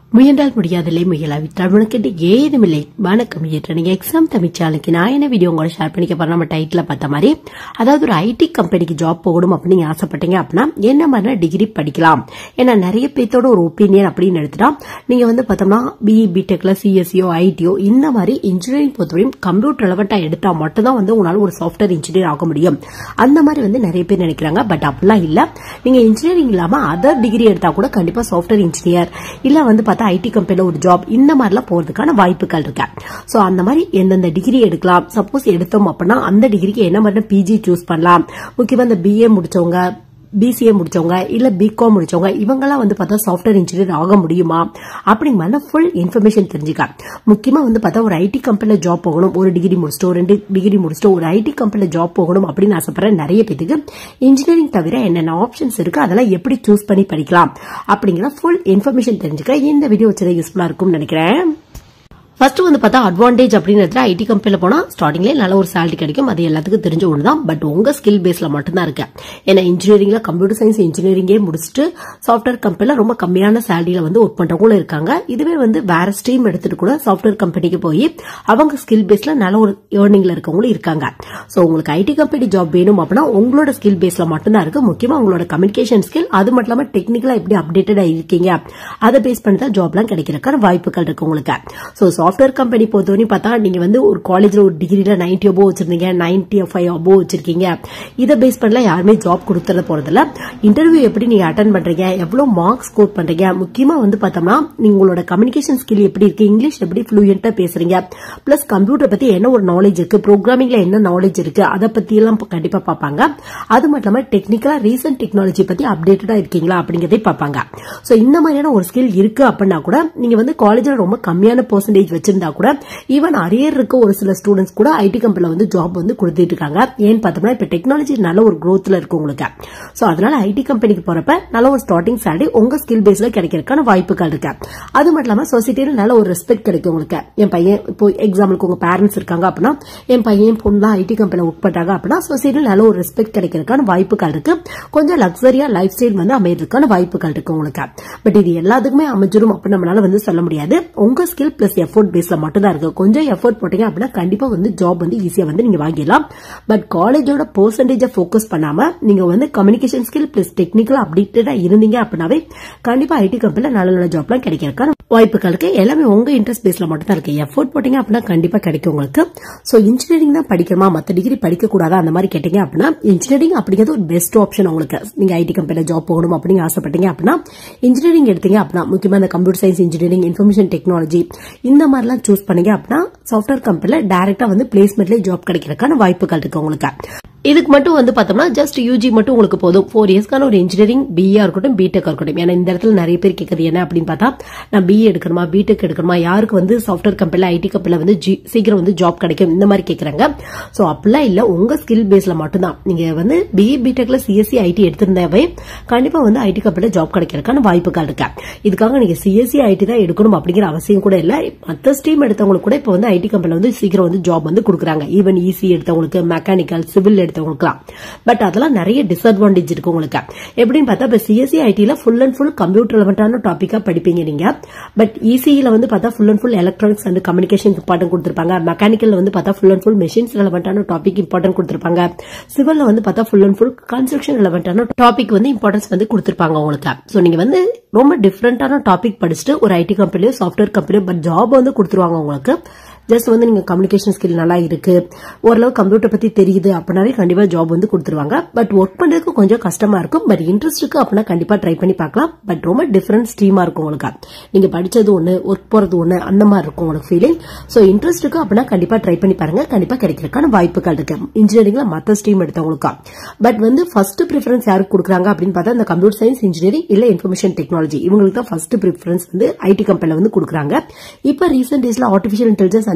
முயன்றால் முடியாதில்லை, முயலாவிட்டால் உனக்கு ஏதுமில்லை. வணக்கம். நீங்க எக்ஸாம் தமிழ் சேனலுக்கு நான் என்ன வீடியோ உங்களோட ஷேர் பண்ணிக்க போறேன். நம்ம டைட்டில் பார்த்த மாதிரி, அதாவது ஒரு ஐடி கம்பெனிக்கு ஜாப் போகணும் அப்படின்னு ஆசைப்பட்டீங்க அப்படின்னா என்ன மாதிரி டிகிரி படிக்கலாம். ஏன்னா நிறைய பேர்த்தோட ஒரு ஒப்பீனியன் அப்படின்னு எடுத்துட்டா நீங்க வந்து பார்த்தோம்னா பிஇ பிடெக்ல சிஎஸ்சியோ ஐடியோ இந்த மாதிரி இன்ஜினியரிங் பொறுத்தவரையும் கம்ப்யூட்டர் ரெலவெண்டா எடுத்தா மட்டும் தான் வந்து உங்களால ஒரு சாஃப்ட்வேர் இன்ஜினியர் ஆக முடியும். அந்த மாதிரி வந்து நிறைய பேர் நினைக்கிறாங்க. பட் அப்படிலாம் இல்ல. நீங்க இன்ஜினியரிங் இல்லாம அதர் டிகிரி எடுத்தா கூட கண்டிப்பா சாஃப்ட்வேர் இன்ஜினியர் இல்ல வந்து ஐடி கம்பெனில ஒரு ஜாப் இந்த மாதிரிலாம் போறதுக்கான வாய்ப்புகள் இருக்கு. சோ அந்த மாதிரி எந்தெந்த டிகிரி எடுக்கலாம், சப்போஸ் எடுத்தோம் அப்படின்னா அந்த டிகிரிக்கு என்ன மாதிரி பிஜி சூஸ் பண்ணலாம். முக்கியமா இந்த பிஏ முடிச்சவங்க, பிசிஏ முடிச்சவங்க இல்ல பிகாம் முடிச்சவங்க இவங்கெல்லாம் வந்து பார்த்தா சாஃப்ட்வேர் இன்ஜினியர் ஆக முடியுமா அப்படிங்கிற மாதிரி ஃபுல் இன்ஃபர்மேஷன் தெரிஞ்சுக்கலாம். முக்கியமா வந்து பார்த்தா ஒரு ஐடி கம்பெனில ஜாப் போகணும், ஒரு டிகிரி முடிச்சிட்டோம் 2 டிகிரி முடிச்சிட்டோம் ஒரு ஐடி கம்பெனில ஜாப் போகணும் அப்படின்னு ஆசைப்படுற நிறைய பேருக்கு இன்ஜினியரிங் தவிர என்னென்ன ஆப்ஷன்ஸ் இருக்கு, அதெல்லாம் எப்படி சூஸ் பண்ணி படிக்கலாம் அப்படிங்கிற ஃபுல் இன்ஃபர்மேஷன் தெரிஞ்சுக்க இந்த வீடியோ வச்சு யூஸ்ஃபுல்லா இருக்கும்னு நினைக்கிறேன். ஃபர்ஸ்ட் வந்து பார்த்தா அட்வான்டேஜ் அப்படின்னு எடுத்து ஐடி கம்பெனில போனா ஸ்டார்டிங்லேயே நல்ல ஒரு சேலரி கிடைக்கும். அது எல்லாத்துக்கும் தெரிஞ்ச ஒன்று தான். பட் உங்க ஸ்கில் பேஸ்ல மட்டும்தான் இருக்கு. ஏன்னா இன்ஜினியரிங்ல கம்ப்யூட்டர் சயின்ஸ் இன்ஜினியரிங்கே முடிச்சுட்டு சாஃப்ட்வேர் கம்பெனில ரொம்ப கம்மியான சேலரியில வந்து ஒர்க் பண்றவங்களும் இருக்காங்க. இதுவே வந்து வேற ஸ்ட்ரீம் எடுத்துட்டு கூட சாஃப்ட்வேர் கம்பெனிக்கு போய் அவங்க ஸ்கில் பேஸ்ல நல்ல ஒரு ஏர்னிங்ல இருக்கவங்களும் இருக்காங்க. சோ உங்களுக்கு ஐடி கம்பெனி ஜாப் வேணும் அப்படின்னா உங்களோட ஸ்கில் பேஸ்ல மட்டும்தான் இருக்கு. முக்கியமா உங்களோட கம்யூனிகேஷன் ஸ்கில், அது மட்டும் இல்லாம டெக்னிக்கலா எப்படி அப்டேட்டடா இருக்கீங்க அதை பேஸ் பண்ணி தான் ஜாப்லாம் கிடைக்கிறதுக்கான வாய்ப்புகள் இருக்கு உங்களுக்கு. சோ சாஃப்ட்வேர் கம்பெனி பொறுத்தவரை பார்த்தா நீங்க வந்து ஒரு காலேஜ்ல ஒரு டிகிரில 90 அபோவ் வச்சிருந்தீங்க, 95 அபோவ் வச்சிருக்கீங்க, இதை பேஸ் பண்ணல யாருமே ஜாப் கொடுத்துட போறதில்ல. இன்டர்வியூ எப்படி நீங்க அட்டென்ட் பண்றீங்க, எவ்வளவு மார்க்ஸ் ஸ்கோர் பண்றீங்க, முக்கியமா வந்து பார்த்தோம்னா உங்களோட கம்யூனிகேஷன் ஸ்கில் எப்படி இருக்கு, இங்கிலீஷ் எப்படி ஃப்ளூயண்டா பேசுறீங்க, பிளஸ் கம்ப்யூட்டர் பத்தி என்ன ஒரு நாலேஜ் இருக்கு, ப்ரோக்ராமிங்ல என்ன நாலேஜ் இருக்கு, அதை பத்தி எல்லாம் கண்டிப்பா பார்ப்பாங்க. அது மட்டும் இல்லாம டெக்னிக்கலா ரீசன்ட் டெக்னாலஜி பத்தி அப்டேட்டடா இருக்கீங்களா அப்படிங்கறதை பார்ப்பாங்க. சோ இந்த மாதிரியான ஒரு ஸ்கில் இருக்கு அப்படின்னா கூட நீங்க வந்து காலேஜ்ல ரொம்ப கம்மியான பெர்சன்டேஜ் வச்சிருந்தா கூட ஈவன் அரியர் இருக்க ஒரு சில ஸ்டூடெண்ட்ஸ் கூட ஐடி கம்பெனில வந்து ஜாப் வந்து கொடுத்துட்டு இருக்காங்க. ஏன்னு பார்த்தோம்னா இப்ப டெக்னாலஜி நல்ல ஒரு growthல இருக்கு உங்களுக்கு. சோ அதனால ஐடி கம்பெனிக்கு போறப்ப நல்ல ஒரு ஸ்டார்டிங் சேலரி உங்க ஸ்கில் பேஸ்ல கிடைக்கிறதுக்கான வாய்ப்புகள் இருக்கு. அது மட்டும் இல்லாம சொசைட்டில நல்ல ஒரு ரெஸ்பெக்ட் கிடைக்கும் உங்களுக்கு. என் பையன் இப்போ எக்ஸாம்பிளுக்கு உங்க பேரண்ட்ஸ் இருக்காங்க அப்படின்னா என் பையன் பொண்ணு ஐடி கம்பெனில ஒர்க் பண்றாங்க அப்படின்னா சொசைட்டில நல்ல ஒரு ரெஸ்பெக்ட் கிடைக்கிறதுக்கான வாய்ப்புகள் இருக்கு. கொஞ்சம் லக்ஸரியா லைஃப் ஸ்டைல் வந்து அமையறதுக்கான வாய்ப்புகள் இருக்கு உங்களுக்கு. பட் இது எல்லாத்துக்குமே அமைஞ்சிரும் அப்படின்னு நம்மளால வந்து சொல்ல முடியாது. உங்க ஸ்கில் பிளஸ் எஃபோர்ட் பேஸ்ல மட்டும் தான் இருக்கு. கொஞ்சம் எஃபோர்ட் போட்டீங்க அப்படின்னா கண்டிப்பா வந்து ஜாப் வந்து ஈஸியா வந்து நீங்க வாங்கிடலாம். பட் காலேஜோட பெர்சன்டேஜ் போக்கஸ் பண்ணாம நீங்க வந்து கம்யூனிகேஷன் ஸ்கில் பிளஸ் டெக்னிக்கல் அப்டேட்டடா இருந்தீங்க அப்படின்னாவே கண்டிப்பா ஐடி கம்பெனில நல்ல நல்ல ஜாப்லாம் கிடைக்கிறதுக்கான வாய்ப்புகள் இருக்கு. எல்லாமே உங்க இன்ட்ரெஸ்ட் பேஸ்ல மட்டும் தான் இருக்கு. எஃபோர்ட் போட்டீங்க அப்படின்னா கண்டிப்பா கிடைக்கும் உங்களுக்கு. சோ இன்ஜினியரிங் தான் படிக்கணுமா, மத்த டிகிரி படிக்க கூடாதா அந்த மாதிரி கேட்டீங்க அப்படின்னா இன்ஜினியரிங் அப்படிங்கிறது ஒரு பெஸ்ட் ஆப்ஷன் உங்களுக்கு. நீங்க ஐடி கம்பெனில ஜாப் போகணும் அப்படின்னு ஆசைப்பட்டீங்க அப்படின்னா இன்ஜினியரிங் எடுத்தீங்க அப்படின்னா முக்கியமா இந்த computer science engineering, information technology இந்த மாதிரிலாம் சூஸ் பண்ணீங்க அப்படின்னா சாஃப்ட்வேர் கம்பெனில டைரக்டா வந்து பிளேஸ்மெண்ட்லேயே ஜாப் கிடைக்கிறதுக்கான வாய்ப்புகள் இருக்கு உங்களுக்கு. இதுக்கு மட்டும் வந்து பார்த்தோம்னா ஜஸ்ட் யூஜி மட்டும் உங்களுக்கு போதும். 4 இயர்ஸ்க்கான ஒரு இன்ஜினியரிங் பிஏ இருக்கட்டும் பிடெக் இருக்கட்டும். ஏன்னா இந்த இடத்துல நிறைய பேர் கேட்கறது என்ன அப்படின்னு பார்த்தா நான் பிஏ எடுக்கணுமா பிடெக் எடுக்கணுமா, யாருக்கு வந்து சாஃப்ட்வேர் கம்பெனில ஐடி கம்பெனில வந்து சீக்கிரம் வந்து ஜாப் கிடைக்கும் இந்த மாதிரி கேட்கறாங்க. சோ அப்படிலாம் இல்ல, உங்க ஸ்கில் பேஸ்ல மட்டும்தான். நீங்க வந்து பிஏ பிடெக்ல சிஎஸ்சி ஐடி எடுத்திருந்தாவே கண்டிப்பா வந்து ஐடி கம்பெனில ஜாப் கிடைக்கிறதுக்கான வாய்ப்புகள் இருக்கு. இதுக்காக நீங்க சிஎஸ்சி ஐடி தான் எடுக்கணும் அப்படிங்கிற அவசியம் கூட இல்ல. மற்ற ஸ்ட்ரீம் எடுத்தவங்களுக்கு கூட இப்ப வந்து ஐடி கம்பெனில வந்து சீக்கிரம் வந்து ஜாப் வந்து கொடுக்குறாங்க. ஈவன் இசி எடுத்தவங்களுக்கு, மெக்கானிக்கல், சிவில் எடுத்தவங்களுக்கு. பட் அதெல்லாம் நிறைய டிஸ்அட்வான்டேஜ் இருக்கு உங்களுக்கு. எப்படின்னு பார்த்தா இப்ப சிஎஸ்சி ஐடில ஃபுல் அண்ட் ஃபுல் கம்ப்யூட்டர் ரெலவெண்டான டாபிக்கா படிப்பீங்க நீங்க. பட் இசியில வந்து பார்த்தா full and full electronics and communication important கொடுத்திருப்பாங்க. மெக்கானிக்கல் வந்து பார்த்தா ஃபுல் அண்ட் ஃபுல் மெஷின்ஸ் ரெலவெண்டான டாபிக் இம்பார்ட்டன்ட் கொடுத்திருப்பாங்க. சிவில்ல வந்து பார்த்தா ஃபுல் அண்ட் ஃபுல் கன்ஸ்ட்ரக்ஷன் ரெலவெண்டான டாபிக் வந்து இம்பார்ட்டன்ஸ் வந்து கொடுத்திருப்பாங்க உங்களுக்கு. சோ நீங்க வந்து ரொம்ப டிஃபரெண்டான டாபிக் படிச்சுட்டு ஒரு ஐடி கம்பெனியோ சாஃப்ட்வேர் கம்பெனியோ பட் ஜாப் வந்து கொடுத்துருவாங்க உங்களுக்கு. ஜஸ்ட் வந்து நீங்க கம்யூனிகேஷன் ஸ்கில் நல்லா இருக்கு, ஓரளவு கம்ப்யூட்டர் பத்தி தெரியுது அப்படின்னாலே கண்டிப்பா ஜாப் வந்து கொடுத்துருவாங்க. பட் ஒர்க் பண்றதுக்கு கொஞ்சம் கஷ்டமா இருக்கும். பட் இன்ட்ரெஸ்ட் இருக்கு அப்படின்னா கண்டிப்பா ட்ரை பண்ணி பார்க்கலாம். பட் ரொம்ப டிஃபரெண்ட் ஸ்ட்ரீமா இருக்கும் உங்களுக்கு. நீங்க படிச்சது ஒண்ணு, ஒர்க் போறது ஒண்ணு, அந்த மாதிரி இருக்கும் உங்களுக்கு ஃபீலிங். சோ இன்ட்ரெஸ்ட் இருக்கு அப்படின்னா கண்டிப்பா ட்ரை பண்ணி பாருங்க. கண்டிப்பா கிடைக்கிறதுக்கான வாய்ப்புகள் இருக்கு இன்ஜினியரிங்ல மற்ற ஸ்ட்ரீம் எடுத்தவங்களுக்கு. பட் வந்து ஃபர்ஸ்ட் ப்ரிஃபரன்ஸ் யாருக்கு கொடுக்குறாங்க அப்படின்னு பார்த்தா இந்த கம்ப்யூட்டர் சயின்ஸ் இன்ஜினியரிங் இல்ல இன்ஃபர்மேஷன் டெக்னாலஜி இவங்களுக்கு தான் ஃபர்ஸ்ட் ப்ரிஃபரன்ஸ் வந்து ஐடி கம்பெனில வந்து கொடுக்குறாங்க. இப்ப ரீசென்ட் டேஸ்ல artificial intelligence and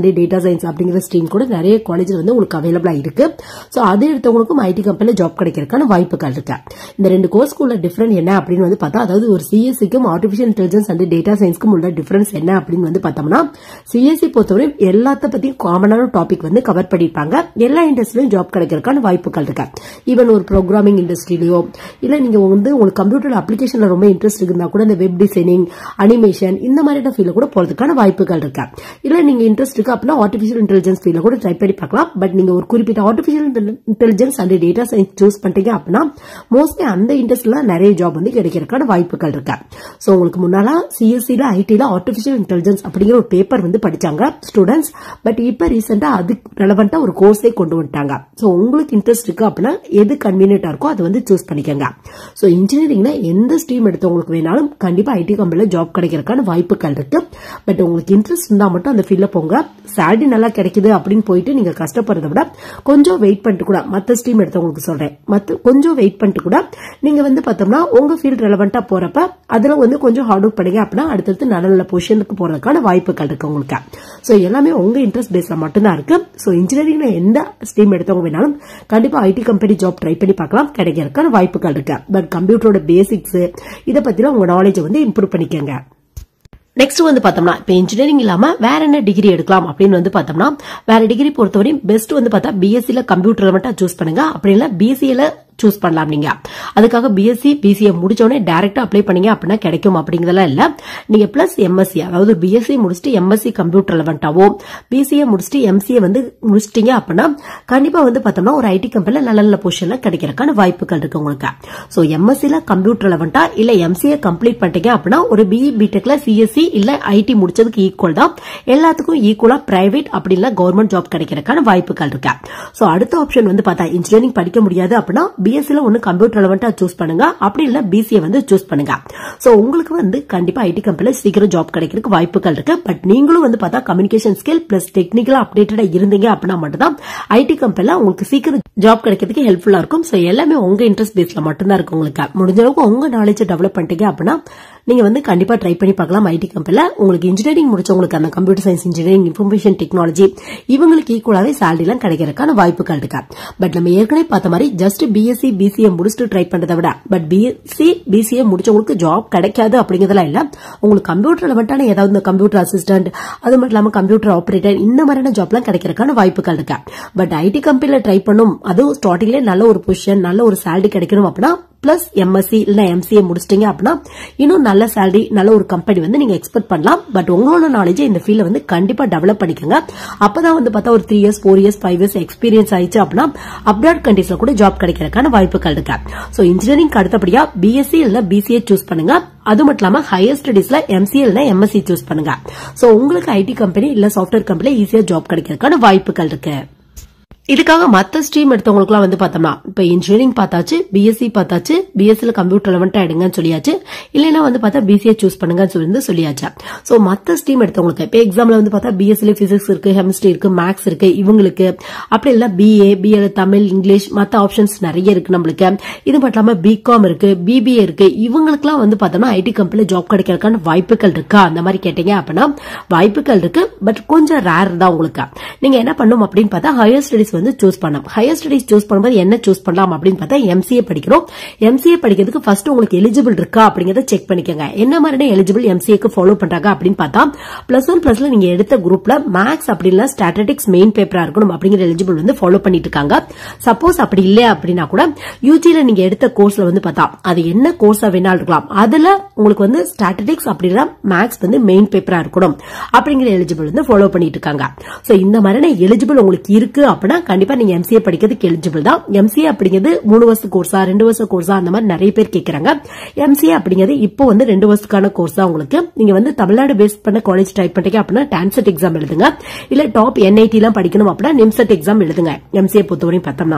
and data science அப்படிங்கிற ஸ்ட்ரீம் கூட நிறைய காலேஜ்ல வந்து உங்களுக்கு அவைலபிளா இருக்கு. சோ அது எடுத்தவங்களுக்கும் ஐடி கம்பெனில ஜாப் கிடைக்கிறதுக்கான வாய்ப்புகள் இருக்கு. இந்த ரெண்டு கோர்ஸ்க்குள்ள டிஃபரன்ஸ் என்ன அப்படின்னு வந்து பார்த்தா, அதாவது ஒரு சிஎஸ்சிக்கும் ஆர்டிபிஷியல் இன்டெலிஜென்ஸ் அண்ட் டேட்டா சயின்ஸ்க்கும் உள்ள டிஃபரன்ஸ் என்ன அப்படின்னு வந்து பார்த்தோம்னா, சிஎஸ்சி பொறுத்தவரை எல்லாத்த பத்தியும் காமனான டாபிக் வந்து கவர் பண்ணிருப்பாங்க. எல்லா இண்டஸ்ட்ரியிலும் ஜாப் கிடைக்கிறதுக்கான வாய்ப்புகள் இருக்கு. ஈவன் ஒரு ப்ரோக்ராமிங் இண்டஸ்ட்ரியிலயோ இல்ல நீங்க வந்து உங்களுக்கு கம்ப்யூட்டர் அப்ளிகேஷன்ல ரொம்ப இன்ட்ரெஸ்ட் இருந்தா கூட இந்த வெப் டிசைனிங், அனிமேஷன் இந்த மாதிரியான ஃபீல்ட்ல கூட போறதுக்கான வாய்ப்புகள் இருக்கு. இல்ல நீங்க இன்ட்ரெஸ்ட் இருக்கு அப்படின்னா ஆர்டிபிஷியல் இன்டெலிஜென்ஸ் ஃபீல்ட்ல கூட ட்ரை பண்ணி பார்க்கலாம். பட் நீங்க ஒரு குறிப்பிட்ட artificial intelligence and data science choose பண்ணிட்டீங்க அப்படின்னா மோஸ்ட்லி அந்த இண்டஸ்ட்ரியில நிறைய ஜாப் வந்து கிடைக்கிறதுக்கான வாய்ப்புகள் இருக்கு. சோ உங்களுக்கு முன்னால சிஎஸ்சில ஐடில ஆர்டிபிஷியல் இன்டெலிஜென்ஸ் அப்படிங்கிற ஒரு பேப்பர் வந்து படிச்சாங்க ஸ்டூடெண்ட்ஸ். பட் இப்ப ரீசெண்டா அதுக்கு ரெலவெண்டா ஒரு கோர்ஸே கொண்டு வந்துட்டாங்க. சோ உங்களுக்கு இன்ட்ரெஸ்ட் இருக்கு அப்படின்னா எது கன்வீனியன்டா இருக்கோ அதை வந்து சூஸ் பண்ணிக்கோங்க. சோ இன்ஜினியரிங்ல எந்த ஸ்ட்ரீம் எடுத்தவங்களுக்கு வேணாலும் கண்டிப்பா ஐடி கம்பெனில ஜாப் கிடைக்கிறதுக்கான வாய்ப்புகள் இருக்கு. பட் உங்களுக்கு இன்ட்ரெஸ்ட் இருந்தா மட்டும் அந்த ஃபீல்ட்ல போங்க. சேலரி நல்லா கிடைக்குது அப்படின்னு போயிட்டு நீங்க கஷ்டப்படுறத விட கொஞ்சம் வெயிட் பண்ணிட்டு கூட, மத்த ஸ்ட்ரீம் எடுத்தவங்களுக்கு சொல்றேன், கொஞ்சம் வெயிட் பண்ணிட்டு கூட நீங்க வந்து பார்த்தோம்னா உங்க ஃபீல்ட் ரெலவெண்டா போறப்ப அதுல வந்து கொஞ்சம் ஹார்ட் ஒர்க் பண்ணுங்க அப்படின்னா அடுத்தடுத்து நல்ல நல்ல பொசிஷனுக்கு போறதுக்கான வாய்ப்புகள் இருக்கு உங்களுக்கு. சோ எல்லாமே உங்க இன்ட்ரெஸ்ட் பேஸ்ல மட்டும்தான் இருக்கு. சோ இன்ஜினியரிங்ல எந்த ஸ்ட்ரீம் எடுத்தவங்க வேணாலும் கண்டிப்பா ஐடி கம்பெனி ஜாப் ட்ரை பண்ணி பார்க்கலாம், கிடைக்கிறதுக்கான வாய்ப்புகள் இருக்கு. பட் கம்ப்யூட்டரோட பேசிக்ஸ் இதை பத்தில உங்க நாலேஜ் வந்து இம்ப்ரூவ் பண்ணிக்கங்க. நெக்ஸ்ட் வந்து பார்த்தோம்னா, இப்ப இன்ஜினியரிங் இல்லாம வேற என்ன டிகிரி எடுக்கலாம் அப்படின்னு வந்து பார்த்தோம்னா, வேற டிகிரி பொறுத்தவரை பெஸ்ட் வந்து பார்த்தா பிஎஸ்சில கம்ப்யூட்டர் மட்டும் சூஸ் பண்ணுங்க. அப்படி இல்ல பிசிஏல சூஸ் பண்ணலாம். நீங்க அதுக்காக பிஎஸ்சி பிசிஏ முடிச்சோடனே டைரக்டா அப்ளை பண்ணீங்க அப்படின்னா கிடைக்கும் அப்படிங்கறதெல்லாம் இல்ல. நீங்க பிளஸ் எம்எஸ்சி, அதாவது பிஎஸ்சி முடிச்சுட்டு எம்எஸ்சி கம்ப்யூட்டர் ரெலவெண்டாவோ பிசிஏ முடிச்சுட்டு எம்சிஏ வந்து முடிச்சிட்டீங்க அப்படின்னா கண்டிப்பா வந்து பார்த்தோம்னா ஒரு ஐடி கம்பெனில நல்ல நல்ல பொசிஷன்ல கிடைக்கிறதுக்கான வாய்ப்புகள் இருக்கு உங்களுக்கு. சோ எம்எஸ்சில கம்ப்யூட்டர் ரெலவெண்டா இல்ல எம்சிஏ கம்ப்ளீட் பண்ணிட்டீங்க அப்படின்னா ஒரு பிஇ பிடெக்ல சிஎஸ்சி இல்ல ஐடி முடிச்சதுக்கு ஈக்குவல் தான், எல்லாத்துக்கும் ஈக்குவலா பிரைவேட் அப்படி இல்ல கவர்மெண்ட் ஜாப் கிடைக்கிறதுக்கான வாய்ப்புகள் இருக்கு. சோ அடுத்த ஆப்ஷன் வந்து பார்த்தா இன்ஜினியரிங் படிக்க முடியாது அப்படின்னா பிஎஸ்சில ஒன்னு கம்ப்யூட்டர் ரெலவெண்டா சூஸ் பண்ணுங்க, அப்படி இல்ல பிசிஏ வந்து சூஸ் பண்ணுங்க. சோ உங்களுக்கு வந்து கண்டிப்பா ஐடி கம்பெனில சீக்கிரம் ஜாப் கிடைக்கிறதுக்கு வாய்ப்புகள் இருக்கு. பட் நீங்களும் வந்து பார்த்தா கம்யூனிகேஷன் ஸ்கில் பிளஸ் டெக்னிக்கலா அப்டேட்டடா இருந்தீங்க அப்படின்னா மட்டும்தான் ஐடி கம்பெனில உங்களுக்கு சீக்கிரம் ஜாப் கிடைக்கிறதுக்கு ஹெல்ப்ஃபுல்லா இருக்கும். சோ எல்லாமே உங்க இன்ட்ரெஸ்ட் பேஸ்ல மட்டும்தான் இருக்கு உங்களுக்கு. முடிஞ்ச அளவுக்கு உங்க நாலேஜ் டெவலப் பண்ணிட்டீங்க அப்படின்னா நீங்க வந்து கண்டிப்பா ட்ரை பண்ணி பார்க்கலாம் ஐடி கம்பெனில. உங்களுக்கு இன்ஜினியரிங் முடிச்சவங்களுக்கு அந்த computer science engineering, information technology இவங்களுக்கு ஈக்குவலாவே சேலரி எல்லாம் கிடைக்கிறதுக்கான வாய்ப்புகள் இருக்கு. பட் நம்ம ஏற்கனவே பார்த்த மாதிரி ஜஸ்ட் பிஎஸ்சி பிசிஏ முடிச்சுட்டு ட்ரை பண்றதை விட பட் பிஎஸ்சி பிசிஏ முடிச்சவங்களுக்கு ஜாப் கிடைக்காது அப்படிங்கறதெல்லாம் இல்ல. உங்களுக்கு கம்ப்யூட்டர் ரெலவெண்டான ஏதாவது கம்ப்யூட்டர் அசிஸ்டன்ட், அது மட்டும் இல்லாம கம்ப்யூட்டர் ஆபரேட்டர் இந்த மாதிரியான ஜாப் எல்லாம் கிடைக்கிறதுக்கான வாய்ப்புகள் இருக்கு. பட் ஐடி கம்பெனில ட்ரை பண்ணும், அதுவும் ஸ்டார்டிங்ல நல்ல ஒரு பொசிஷன் நல்ல ஒரு சேலரி கிடைக்கணும் அப்படின்னா பிளஸ் எம்எஸ்சி இல்ல எம்சிஏ முடிச்சிட்டீங்க அப்படின்னா இன்னும் நல்ல சேலரி நல்ல ஒரு கம்பெனி வந்து நீங்க எக்ஸ்பெக்ட் பண்ணலாம். பட் உங்களோட நாலேஜ் இந்த ஃபீல்ட்ல வந்து கண்டிப்பா டெவலப் பண்ணிக்கோங்க. அப்பதான் வந்து பார்த்தா ஒரு 3 years 4 years 5 years எக்ஸ்பீரியன்ஸ் ஆயிடுச்சு அப்படின்னா அப்ராட் கண்ட்ரீஸ்ல கூட ஜாப் கிடைக்கிறதுக்கான வாய்ப்புகள் இருக்கு. சோ இன்ஜினியரிங் அடுத்தபடியா பிஎஸ்சி இல்ல பிசிஏ சூஸ் பண்ணுங்க. அது மட்டும் இல்லாம ஹையர் ஸ்டடீஸ்ல எம்சிஏ இல்ல எம்எஸ்சி சூஸ் பண்ணுங்க. சோ உங்களுக்கு ஐடி கம்பெனி இல்ல சாஃப்ட்வேர் கம்பெனில ஈஸியா ஜாப் கிடைக்கிறதுக்கான வாய்ப்புகள் இருக்கு. இதுக்காக மத்த ஸ்ட்ரீம் எடுத்தவங்களுக்கு வந்து பார்த்தோம்னா இப்ப இன்ஜினியரிங் பார்த்தாச்சு, பிஎஸ்சி பார்த்தாச்சு, பிஎஸ்சில கம்ப்யூட்டர் ரெலவெண்டா எடுங்கன்னு சொல்லியாச்சு, இல்லைன்னா வந்து பார்த்தா பிசிஏ சூஸ் பண்ணுங்கன்னு சொல்லியாச்சு. சோ மத்த ஸ்ட்ரீம் எடுத்தவங்களுக்கு இப்ப எக்ஸாம்ல வந்து பார்த்தா பிஎஸ்சில பிசிக்ஸ் இருக்கு, கெமிஸ்ட்ரி இருக்கு, மேக்ஸ் இருக்கு இவங்களுக்கு, அப்படி இல்ல பிஏ தமிழ் இங்கிலீஷ் மத்த ஆப்ஷன்ஸ் நிறைய இருக்கு நம்மளுக்கு. இது மட்டும் இல்லாம பிகாம் இருக்கு, பிபிஏ இருக்கு, இவங்களுக்கு எல்லாம் வந்து பார்த்தோம்னா ஐடி கம்பெனில ஜாப் கிடைக்கிறதுக்கான வாய்ப்புகள் இருக்கா அந்த மாதிரி கேட்டீங்க அப்படின்னா வாய்ப்புகள் இருக்கு. பட் கொஞ்சம் ரேர் தான் உங்களுக்கு. நீங்க என்ன பண்ணும் அப்படின்னு பார்த்தா ஹையர் ஸ்டடிஸ் வந்து சூஸ் பண்ணலாம். ஹையர் ஸ்டடிஸ் சூஸ் பண்ணும்போது என்ன சூஸ் பண்ணலாம் அப்படின்னு பார்த்தா எம்சிஏ படிக்கிறோம். எம்சிஏ படிக்கிறதுக்கு ஃபர்ஸ்ட் உங்களுக்கு எலிஜிபிள் இருக்கா அப்படிங்கறத செக் பண்ணிக்கோங்க. என்ன மாதிரி எலிஜிபிள் எம்சிஏக்கு ஃபாலோ பண்றாங்க அப்படின்னு பார்த்தா +1 +ல நீங்க எடுத்த குரூப்ல மேக்ஸ் அப்படி இல்ல ஸ்டாட்டிஸ்டிக்ஸ் மெயின் பேப்பரா இருக்கணும் அப்படிங்கிற எலிஜிபிள் வந்து ஃபாலோ பண்ணிட்டு இருக்காங்க. சப்போஸ் அப்படி இல்ல அப்படின்னா கூட யூஜில நீங்க எடுத்த கோர்ஸ்ல வந்து பார்த்தா அது என்ன கோர்ஸா வேணாலும் இருக்கலாம், அதுல உங்களுக்கு வந்து ஸ்டாட்டிஸ்டிக்ஸ் அப்படி இல்ல மேக்ஸ் வந்து மெயின் பேப்பரா இருக்கணும் அப்படிங்கிற எலிஜிபிள் வந்து ஃபாலோ பண்ணிட்டு இருக்காங்க. சோ இந்த மாதிரி எலிஜிபிள் உங்களுக்கு இருக்கு அப்படின்னா கண்டிப்பா நீங்க எம்சிஏ படிக்கிறதுக்கு எலிஜிபிள் தான். எம்சிஏ அப்படிங்கிறது 3 வருஷ கோர்ஸா 2 வருஷ கோர்ஸா அந்த மாதிரி நிறைய பேர் கேட்கறாங்க. எம்சிஏ அப்படிங்கிறது இப்போ வந்து 2 வருஷத்துக்கான கோர்ஸ் தான் உங்களுக்கு. நீங்க வந்து தமிழ்நாடு பேஸ் பண்ண காலேஜ் ட்ரை பண்றீங்க அப்படின்னா டான்செட் எக்ஸாம் எழுதுங்க. இல்ல டாப் என்ஐடி எல்லாம் படிக்கணும் அப்படின்னா நிம்செட் எக்ஸாம் எழுதுங்க. எம்சிஏ பொறுத்தவரையும் பார்த்தோம்னா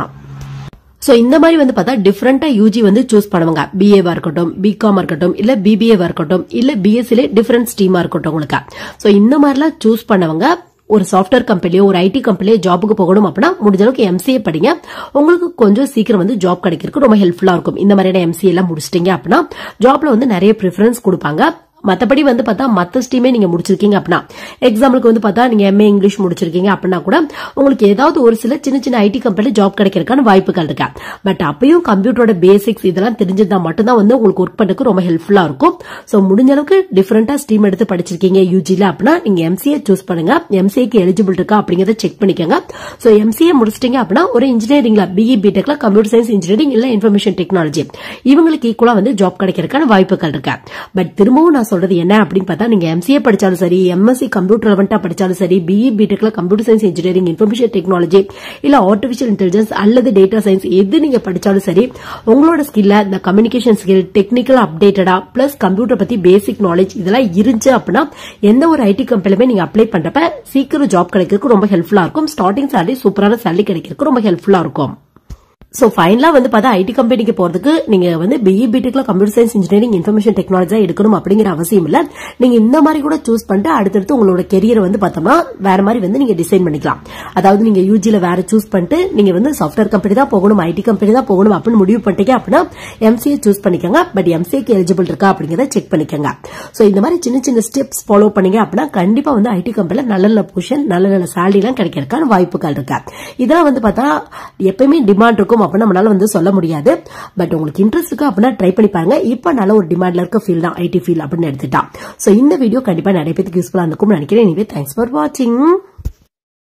சோ இந்த மாதிரி வந்து பார்த்தா டிஃபரெண்டா யூஜி வந்து சூஸ் பண்ணுவாங்க. பிஏவா இருக்கட்டும், பிகாம் இருக்கட்டும், இல்ல பிபிஏவா இருக்கட்டும், இல்ல பிஎஸ்சில டிஃபரெண்ட் ஸ்ட்ரீமா இருக்கட்டும் உங்களுக்கு. சோ இந்த மாதிரிலாம் சூஸ் பண்ணவங்க ஒரு சாஃப்ட்வேர் கம்பெனியோ ஒரு ஐடி கம்பெனியோ ஜாபுக்கு போகணும் அப்படின்னா முடிஞ்ச அளவுக்கு எம்சிஏ படிங்க. உங்களுக்கு கொஞ்சம் சீக்கிரம் வந்து ஜாப் கிடைக்கிறதுக்கு ரொம்ப ஹெல்ப்ஃபுல்லா இருக்கும். இந்த மாதிரியான எம்சிஏ எல்லாம் முடிச்சிட்டீங்க அப்படின்னா ஜாப்ல வந்து நிறைய ப்ரிஃபரன்ஸ் கொடுப்பாங்க. மத்தபடி வந்து பார்த்தா மத்த ஸ்ட்ரீமே நீங்க முடிச்சிருக்கீங்க அப்படின்னா, எக்ஸாம்பிளுக்கு வந்து பார்த்தா நீங்க MA இங்கிலீஷ் முடிச்சிருக்கீங்க அப்படின்னா கூட உங்களுக்கு ஏதாவது ஒரு சில சின்ன சின்ன ஐடி கம்பெனில ஜாப் கிடைக்கிறதுக்கான வாய்ப்புகள் இருக்கு. பட் அப்பயும் கம்ப்யூட்டரோட பேசிக்ஸ் இதெல்லாம் தெரிஞ்சிருந்தா மட்டும்தான் வந்து உங்களுக்கு ஒர்க் பண்றதுக்கு ரொம்ப ஹெல்ப்ஃபுல்லா இருக்கும். சோ முடிஞ்ச அளவுக்கு டிஃபரெண்டா ஸ்ட்ரீம் எடுத்து படிச்சிருக்கீங்க யூஜில அப்படின்னா நீங்க MCA சூஸ் பண்ணுங்க. MCAக்கு எலிஜிபிள் இருக்கா அப்படிங்கறத செக் பண்ணிக்கோங்க. சோ MCA முடிச்சிட்டீங்க அப்படின்னா ஒரு இன்ஜினியரிங்ல BE BTechல கம்ப்யூட்டர் சயின்ஸ் இன்ஜினியரிங் இல்ல இன்ஃபர்மேஷன் டெக்னாலஜி இவங்களுக்கு ஈக்குவலா வந்து ஜாப் கிடைக்கிறதுக்கான வாய்ப்புகள் இருக்கு. பட் திரும்பவும் நான் சொல்றது என்ன அப்படின்னு பார்த்தா, நீங்க MCA படிச்சாலும் சரி, MSc கம்ப்யூட்டர் ரெலவெண்டா படிச்சாலும் சரி, BE BTechல computer science engineering information technology இல்ல ஆர்டிபிஷியல் இன்டெலிஜென்ஸ் அல்லது டேட்டா சயின்ஸ் எது நீங்க படிச்சாலும் சரி, உங்களோட ஸ்கில்ல இந்த கம்யூனிகேஷன் ஸ்கில், டெக்னிக்கல் அப்டேட்டடா பிளஸ் கம்ப்யூட்டர் பத்தி பேசிக் நாலேஜ் இதெல்லாம் இருந்துச்சு அப்படின்னா எந்த ஒரு ஐடி கம்பெனிலுமே நீங்க அப்ளை பண்றப்ப சீக்கிரம் ஜாப் கிடைக்கிறதுக்கு ரொம்ப ஹெல்ப்ஃபுல்லா இருக்கும். ஸ்டார்டிங் சேலரி சூப்பரான சேலரி கிடைக்கிறதுக்கு ரொம்ப ஹெல்ப்ஃபுல்லா இருக்கும். சோ ஃபைனலா வந்து பார்த்தா ஐடி கம்பெனிக்கு போறதுக்கு நீங்க வந்து BE BTechல computer science engineering information technology எடுக்கணும் அப்படிங்கிற அவசியம் இல்ல. நீங்க இந்த மாதிரி கூட சூஸ் பண்ணிட்டு அடுத்தடுத்து உங்களோட கெரியரை வந்து பார்த்தோம்னா வேற மாதிரி வந்து நீங்க டிசைன் பண்ணிக்கலாம். அதாவது நீங்க யூஜில வேற சூஸ் பண்ணிட்டு நீங்க வந்து சாஃப்ட்வேர் கம்பெனி தான் போகணும், ஐடி கம்பெனி தான் போகணும் அப்படின்னு முடிவு பண்ணிட்டீங்க அப்படின்னா MCA சூஸ் பண்ணிக்கோங்க. பட் MCAக்கு எலிஜிபிள் இருக்கா அப்படிங்கறத செக் பண்ணிக்கோங்க. சோ இந்த மாதிரி சின்ன சின்ன ஸ்டெப்ஸ் ஃபாலோ பண்ணீங்க அப்படின்னா கண்டிப்பா வந்து ஐடி கம்பெனில நல்ல நல்ல பொசிஷன், நல்ல நல்ல சேலரி எல்லாம் கிடைக்கிறதுக்கான வாய்ப்புகள் இருக்கு. இதெல்லாம் வந்து பார்த்தா எப்பயுமே டிமாண்ட் இருக்கும் அப்படின்னு நம்மளால வந்து சொல்ல முடியாது. பட் உங்களுக்கு இன்ட்ரெஸ்ட் இருக்கு அப்படின்னா ட்ரை பண்ணி பாருங்க. இப்ப நல்ல ஒரு டிமாண்ட்ல இருக்க ஃபீல்ட் தான் ஐடி ஃபீல்ட் அப்படின்னு எடுத்துட்டா. சோ இந்த வீடியோ கண்டிப்பா நிறைய பேருக்கு யூஸ்ஃபுல்லா இருக்கும் நினைக்கிறேன். எனிவே தேங்க்ஸ் ஃபார் வாட்சிங்.